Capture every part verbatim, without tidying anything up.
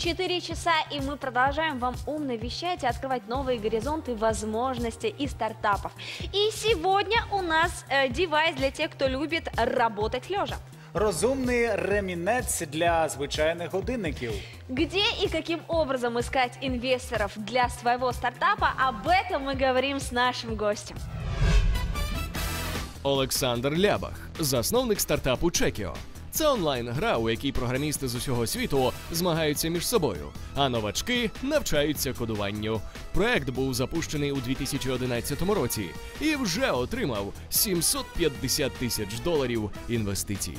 четыре часа, и мы продолжаем вам умно вещать и открывать новые горизонты возможностей и стартапов. И сегодня у нас э, девайс для тех, кто любит работать лежа. Розумний ремінець для звичайних годинників. Где и каким образом искать инвесторов для своего стартапа, об этом мы говорим с нашим гостем. Олександр Лябах, засновник стартапу Checkio. Це онлайн-гра, у якій програмісти з усього світу змагаються між собою, а новачки навчаються кодуванню. Проект був запущений у дві тисячі одинадцятому році і вже отримав сімсот п'ятдесят тисяч доларів інвестицій.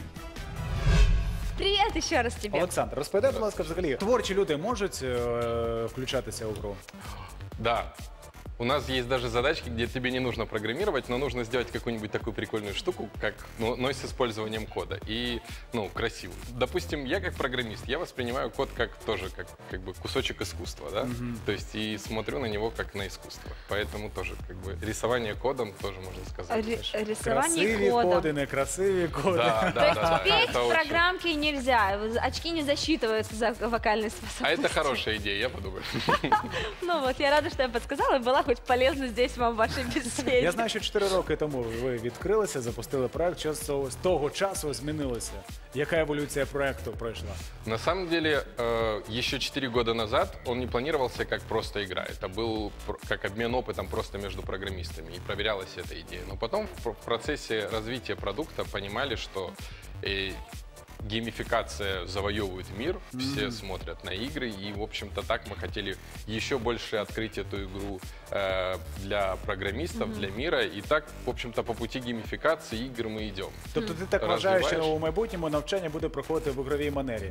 Привет еще раз тебе. Олександр, розповідай, будь ласка, взагалі, творчі люди можуть е, включатися у гру? Да. У нас есть даже задачки, где тебе не нужно программировать, но нужно сделать какую-нибудь такую прикольную штуку, как, ну, но с использованием кода. И, ну, красиво. Допустим, я как программист, я воспринимаю код как тоже, как, как бы кусочек искусства, да? Mm-hmm. То есть и смотрю на него как на искусство. Поэтому тоже, как бы, рисование кодом тоже можно сказать. Р- рисование Красиві кодом. коди, некрасиві коди. Да, То да, есть да, да. петь Это в очень- программке нельзя, очки не засчитываются за вокальные способности. А это хорошая идея, я подумаю. Ну вот, я рада, что я подсказала, и была хоть полезна здесь вам в вашей беседе. Я знаю, що чотири роки тому ви відкрилися, запустили проект. Що з того часу змінилося? Яка еволюція проекту пройшла? На самом деле, э, еще четыре года назад он не планировался как просто игра. Это был пр- как обмен опытом просто между программистами. И проверялась эта идея. Но потом в, пр- в процессе развития продукта понимали, что э, геймификация завоевывает мир, все Мгм. смотрят на игры. И, в общем-то, так мы хотели еще больше открыть эту игру э, для программистов, для мира. И так, в общем-то, по пути геймификации игр мы идем. Тобто ти так вважаєш, що Розвиваєш. у майбутньому навчання буде проходити в ігровій манері?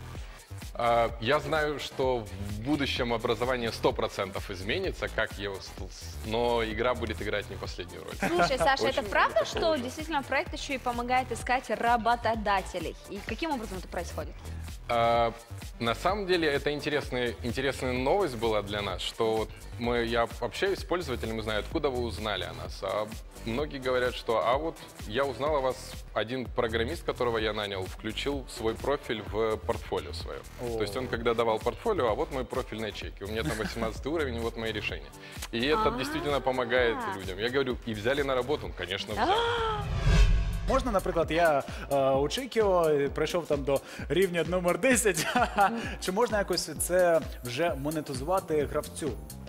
А, Я знаю, что в будущем образование сто процентов изменится, как его, ст- но игра будет играть не последнюю роль. Слушай, Саша, Очень это правда, много что такого. действительно проект еще и помогает искать работодателей? И каким образом это происходит? А, На самом деле это интересная, интересная новость была для нас, что вот мы, я общаюсь с пользователями, знаю, откуда вы узнали о нас. А многие говорят, что а вот я узнал о вас, один программист, которого я нанял, включил свой профиль в портфолио свое. О. То есть он когда давал портфолио, а вот мой профиль на чеке, у меня там восемнадцатый уровень, и вот мои решения. И это А. действительно помогает людям. Я говорю, и взяли на работу, он, конечно, взял. Можна, наприклад, я е, у Checkio, прийшов там до рівня номер десять. Чи можна якось це вже монетизувати гравцю?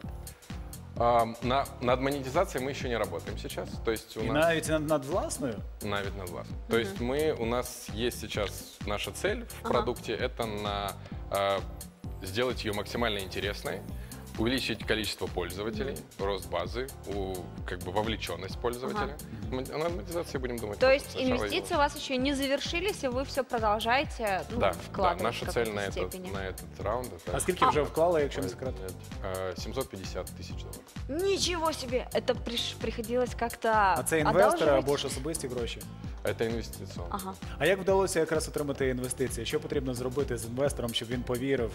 А, на, над монетизацией мы еще не работаем сейчас. То есть у І нас... навіть над, над власною? Навіть над вас. То есть мы, у нас есть сейчас наша цель в Ага. продукте, это на, э, сделать ее максимально интересной, увеличить количество пользователей, рост базы, у, как бы вовлеченность пользователя. Мы о монетизации будем думать. То потом, есть сначала инвестиции его- у вас еще не завершились, и вы все продолжаете ну, Да, вкладывать да, наша в цель какой-то на этот, степени. на этот раунд. Это А скільки вже вклали, якщо не Ой, секрет? нет, э, семьсот пятьдесят тысяч долларов. Ничего себе! Это приш- приходилось как-то А це інвестори одалживать? або ж особисті гроші? Это инвестиционно. Ага. А як вдалося якраз отримати інвестиції? Що потрібно зробити з інвестором, щоб він повірив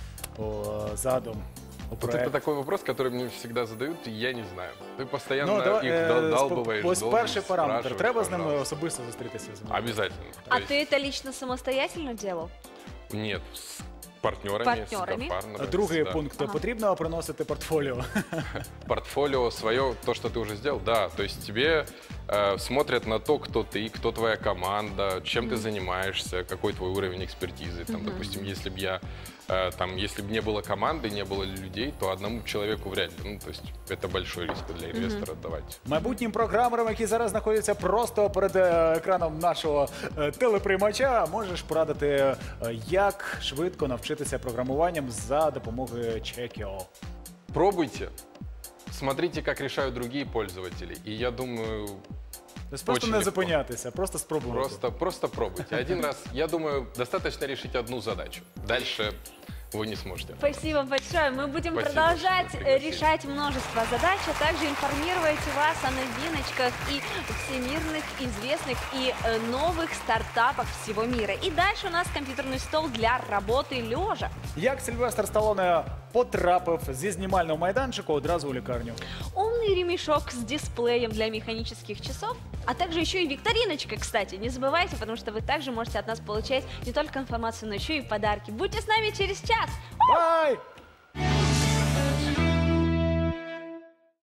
у задум, у Вот это проект? такой вопрос, который мне всегда задают, и я не знаю. Ты постоянно Ну, давай, их е, дол- спо- долбываешь, ось перший долбишь, параметр. спрашиваешь, Треба з ними пожалуйста. особисто зустрітися з ними? Обязательно. То А есть ты это лично самостоятельно делал? Нет, с партнерами, Партнерами. с партнерами, Другий да. пункт. Ага. Потрібно приносити портфоліо. Портфолио свое, то, что ты уже сделал, да. То есть тебе э, смотрят на то, кто ты, кто твоя команда, чем ты занимаешься, какой твой уровень экспертизы. Там, допустим, если бы я э, там, если бы не было команды, не было людей, то одному человеку вряд ли. Ну, то есть это большой риск для инвестора давать. Майбутнім програмерам, які зараз знаходяться просто перед е, екраном нашого е, телеприймача, можеш порадити, е, як швидко навчитися програмуванням за допомогою Checkio. Пробуйте, смотрите, как решают другие пользователи. И я думаю, Тобто просто Очень не легко. зупинятися, просто спробувати. просто, просто пробуйте. Один раз, я думаю, достаточно решить одну задачу. Дальше вы не сможете. Спасибо большое. Мы будем Спасибо, продолжать что э, пригласили. решать множество задач, а также информировать вас о новиночках и всемирных, известных и э, новых стартапах всего мира. И дальше у нас компьютерный стол для работы лежа. Як Сильвестр Сталлоне потрапив зі знімального майданчику одразу у лікарню? Умный полный ремешок с дисплеем для механических часов, а также еще и викториночка, кстати. Не забывайте, потому что вы также можете от нас получать не только информацию, но еще и подарки. Будьте с нами через час! Бай!